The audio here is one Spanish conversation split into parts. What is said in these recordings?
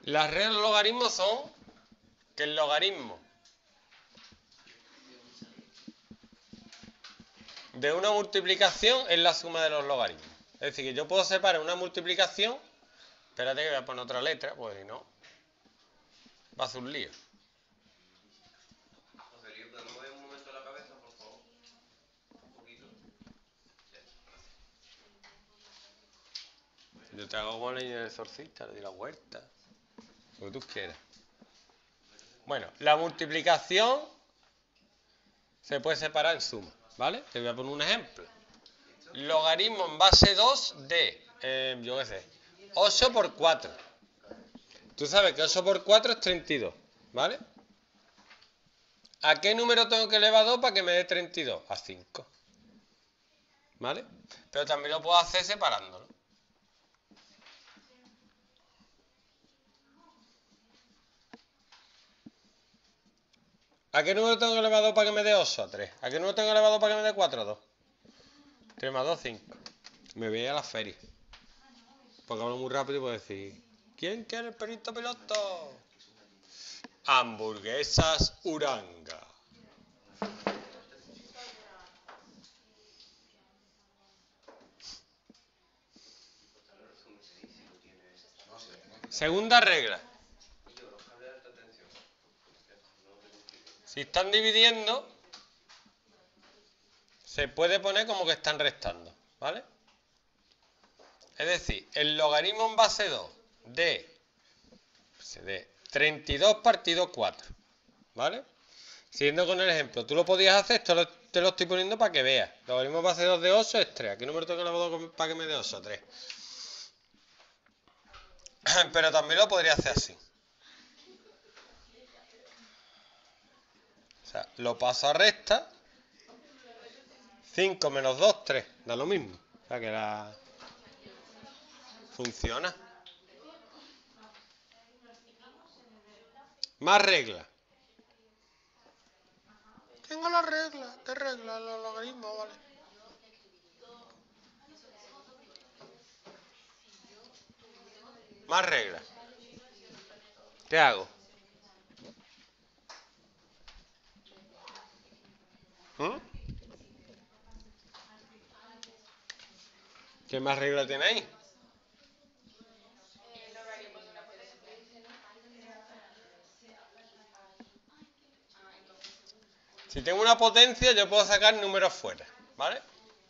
Las reglas de los logaritmos son que el logaritmo de una multiplicación es la suma de los logaritmos. Es decir, que yo puedo separar una multiplicación. Espérate que voy a poner otra letra, pues si no, va a ser un lío. Yo te hago con el exorcista, le doy la vuelta, lo que tú quieras. Bueno, la multiplicación se puede separar en suma, ¿vale? Te voy a poner un ejemplo. Logaritmo en base 2 de, yo qué sé, 8 por 4. Tú sabes que 8 por 4 es 32, ¿vale? ¿A qué número tengo que elevar 2 para que me dé 32? A 5. ¿Vale? Pero también lo puedo hacer separándolo. ¿A qué número tengo que elevar 2 para que me dé 8? A 3. ¿A qué número tengo que elevar 2 para que me dé 4? A 2. 3 más 2, 5. Me voy a la feria. Porque hablo muy rápido y puedo decir: ¿quién quiere el perrito piloto? Hamburguesas Uranga. Segunda regla. Si están dividiendo, se puede poner como que están restando, ¿vale? Es decir, el logaritmo en base 2 de 32 partido 4, ¿vale? Siguiendo con el ejemplo, tú lo podías hacer, esto te lo estoy poniendo para que veas. Logaritmo en base 2 de 8 es 3. ¿A qué número tengo que elevar para que me dé 8? 3. Pero también lo podría hacer así. O sea, lo paso a resta. 5 menos 2, 3. Da lo mismo. O sea que funciona. Más reglas. Tengo las reglas. ¿Qué reglas? Los logaritmos, vale. Más reglas. ¿Qué hago? ¿Qué más reglas tiene ahí? Si tengo una potencia, yo puedo sacar números fuera, ¿vale?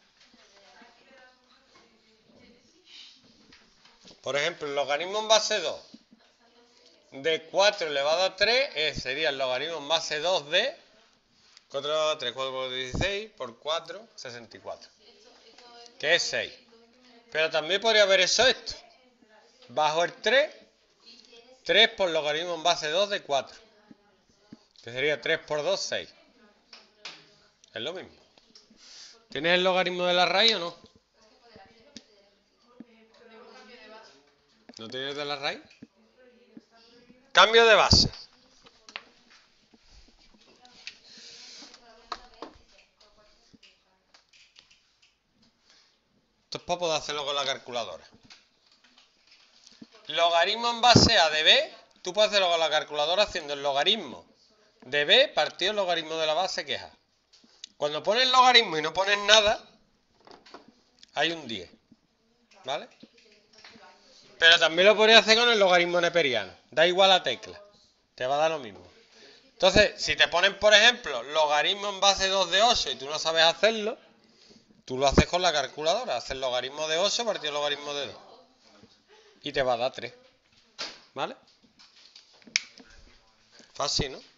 Por ejemplo, el logaritmo en base 2 de 4 elevado a 3 sería el logaritmo en base 2 de 4 elevado a 3, 4 por 16 por 4, 64. Que es 6. Pero también podría haber hecho esto. Bajo el 3, 3 por logaritmo en base 2 de 4. Que sería 3 por 2, 6. Es lo mismo. ¿Tienes el logaritmo de la raíz o no? ¿No tienes de la raíz? Cambio de base. Esto es para poder hacerlo con la calculadora. Logaritmo en base a de b. Tú puedes hacerlo con la calculadora haciendo el logaritmo de b partido el logaritmo de la base, que es a. Cuando pones logaritmo y no pones nada, hay un 10. ¿Vale? Pero también lo podrías hacer con el logaritmo neperiano. Da igual la tecla. Te va a dar lo mismo. Entonces, si te ponen, por ejemplo, logaritmo en base 2 de 8 y tú no sabes hacerlo, tú lo haces con la calculadora. Haces logaritmo de 8 partido logaritmo de 2. Y te va a dar 3. ¿Vale? Fácil, ¿no?